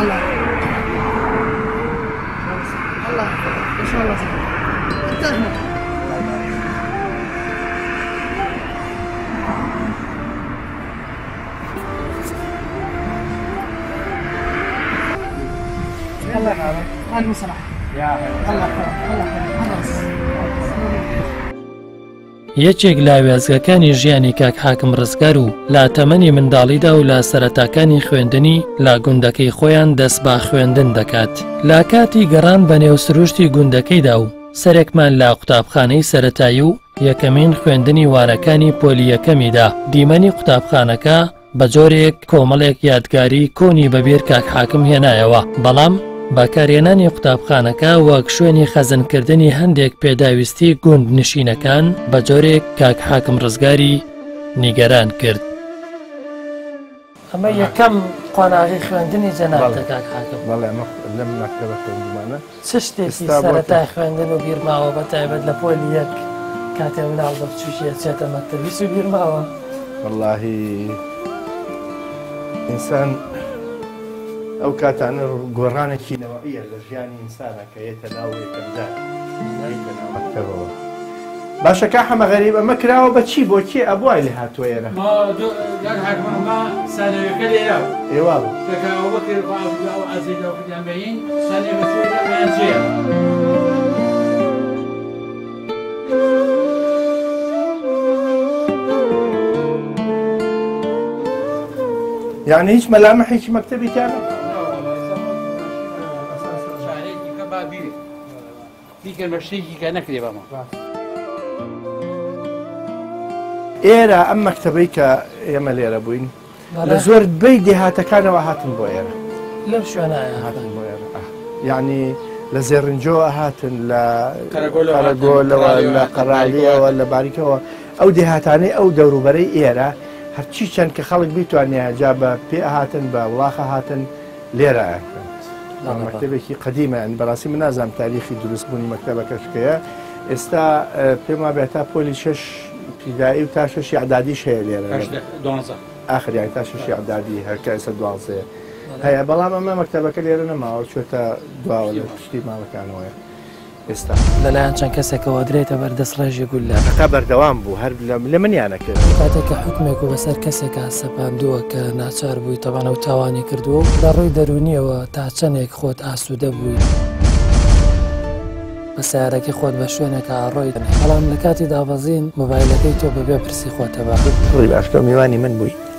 الله الله ان شاء الله انت احمد الله يحفظك هاي المسرح يا الله يحفظك یەکێک لە وێزگەکانی ژیانی کاک حاکم ڕزگار و لە تەمەنی منداڵیدا و لە سەرەتاکانی خوێندنی لە گوندەکەی خۆیان دەست با خوێندن دەکات. لە کاتی گەڕان بە نێو سروشتی گوندەکەیدا و سەرێکمان لە قوتابخانەی سەرەتایی و یەکەمین خوێندنی وارەکانی پۆلی یەکەمیدا دیمەنی قوتابخانەکە بە جۆرێک کۆمەڵێک یادگاری کۆنی بەبیر کاک حاکم هێنایەوە، بەڵام باکارێنانی قوتابخانەکە وەک شوێنی خەزنکردنی هەندێک پێداویستی گوند نشینەکان بە جۆرێک کاک حاکم ڕزگاری نیگەران کرد. ئەمە یەکەم قۆناغی خوێندنی جەنابەتە کاک حاکم. بەڵێ ئەمە لەم مەکتەبە خوێندمانە. چ شتێکی سەرەتای خوێندن و بیرماوە بەتایبەت لە پۆلی یەک کاتێ مناڵ بەچووشیە چێتە مەکتەب هیچ بیرماوە؟ وەڵاهی ئینسان ئەو کاتانە گۆڕانێکی نەوەیە لە ژیانی ئینسانە کە یێتە ناو یەکەمدا مەکتەبەوە. باشە کا حەمە غەریب ئەمە کراوە بە چی بۆ کێ ئەبوای لێ هاتووە ئێرە؟ حاکمەمە سانەوەکە لێرە ئێوا بوو ئەوبەکر عەزیزە و خودیان بەین سانێ بەچوویان جێ. یعنی هیچ مەلامەحێکی مەکتەبی کارە؟ بیکەن بە شتێکی کە نەکرێ بەمە. ئێرە ئەم مەکتەبەی کە ئێمە لێرە بووین لە زۆر بەی دێهاتەکانەوە هاتن بۆ ئێرە. لەم شوێنایە هاتن بۆ ئێرە. یعنی لە زێڕنجۆوە هاتن لە قەرەگۆلەوە لە قەرالیەوە لە باریکەوە ئەو دێهاتانەی ئەو دەوروبەرەی ئێرە هەرچی چەند کە خەڵک بیتوانێ جا بە پێ هاتن بە وڵاخە هاتن لێرە مەکتەبێکی قەدیمە بەڕاستی من نازانم تاریخی دروستبوونی مەکتەبەکەشکەیە. ئێستا پێم وابێت تا پۆلی 6 پیدایی و تا 6 عەدادیش هەیە لێرە ئاخریان تا 6 عەدادی هەرکە ئێستا 12 هەیە، بەڵام ئەمە مەکتەبەکە لێرە نەماوە چۆتە دواوە لە پشتی ماڵەکانەوەیە. ئێستا لەلایەن چەند کەسێکەوە درێتە بەردەست ڕێژی گولە تا بەردەوام بوو هەر لە منیانە کرد. کاتێککە حکومێک و بەسەر کەسێکە سەپاندووە کە ناچار بووی تەوانە و تاوانی کردووە لە ڕووی دەرونیەوە تا چەندێک خۆت ئاسوودە بووی بە سیارەکەی خۆت بە شوێنێکە ئاڕۆی، بەڵام لە کاتی دابەزین مۆبایلەکەی تۆ بەبێ پرسی خۆتە بە ڕووی باشکە میوانی من بووی.